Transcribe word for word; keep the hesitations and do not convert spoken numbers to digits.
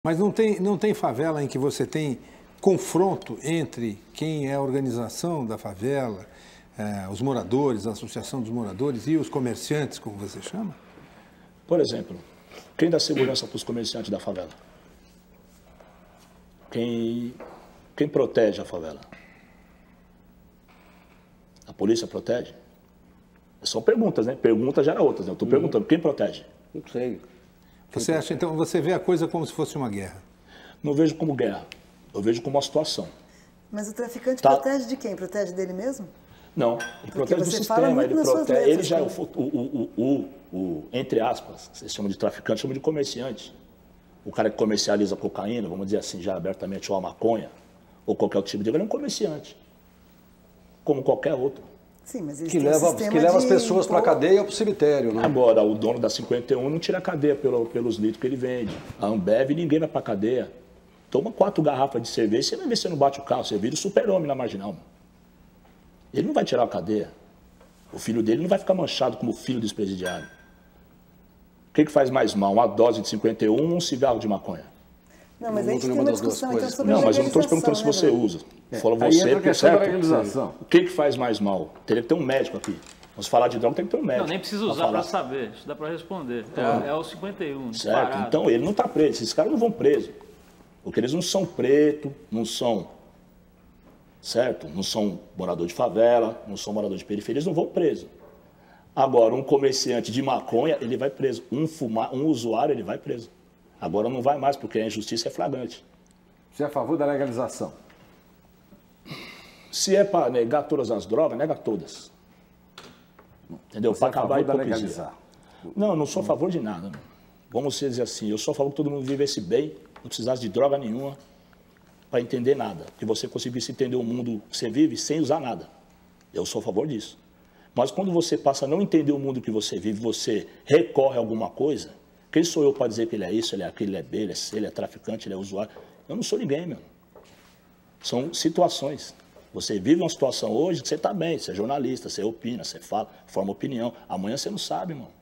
Mas não tem, não tem favela em que você tem confronto entre quem é a organização da favela, eh, os moradores, a associação dos moradores e os comerciantes, como você chama? Por exemplo, quem dá segurança para os comerciantes da favela? Quem, quem protege a favela? A polícia protege? São perguntas, né? Perguntas gera outras, né? Eu estou uhum. perguntando, quem protege? Não sei. Você acha, então, você vê a coisa como se fosse uma guerra? Não vejo como guerra, eu vejo como uma situação. Mas o traficante tá. protege de quem? Protege dele mesmo? Não, ele Porque protege do sistema, ele protege, ele já é o, o, o, o, o, entre aspas, vocês chamam de traficante, chamam de comerciante. O cara que comercializa cocaína, vamos dizer assim, já abertamente, ou a maconha, ou qualquer outro tipo de... Ele é um comerciante, como qualquer outro. Sim, mas que leva, um que leva as pessoas para a cadeia ou para o cemitério, né? Agora, o dono da cinquenta e um não tira a cadeia pelo, pelos litros que ele vende. A Ambev, ninguém vai para a cadeia. Toma quatro garrafas de cerveja, você vai ver se você não bate o carro, você vira o super-homem na marginal. Ele não vai tirar a cadeia. O filho dele não vai ficar manchado como o filho dos presidiários. O que, que faz mais mal, uma dose de cinquenta e um ou um cigarro de maconha? Não, mas aí tem uma discussão então sobre Não, mas eu não estou te perguntando se você usa. É, Fala aí você, entra a questão da legalização. O que, que faz mais mal? Teria que ter um médico aqui. Vamos falar de droga, tem que ter um médico. Não, nem precisa usar para saber, isso dá para responder. É, é o cinquenta e um. Certo, disparado. Então ele não está preso, esses caras não vão preso. Porque eles não são preto, não são, certo? Não são morador de favela, não são morador de periferia, eles não vão preso. Agora, um comerciante de maconha, ele vai preso. Um, fumar, um usuário, ele vai preso. Agora não vai mais, porque a injustiça é flagrante. Você é a favor da legalização? Se é para negar todas as drogas, nega todas. Entendeu? Para acabar a hipocrisia. Legalizar. Não, não sou a favor de nada. Não. Vamos dizer assim, eu sou a favor que todo mundo vivesse bem, não precisasse de droga nenhuma para entender nada. Que você conseguisse entender o mundo que você vive sem usar nada. Eu sou a favor disso. Mas quando você passa a não entender o mundo que você vive, você recorre a alguma coisa, quem sou eu para dizer que ele é isso, ele é aquilo, ele é B, ele é C, ele é traficante, ele é usuário? Eu não sou ninguém, meu. São situações. Você vive uma situação hoje que você está bem, você é jornalista, você opina, você fala, forma opinião. Amanhã você não sabe, irmão.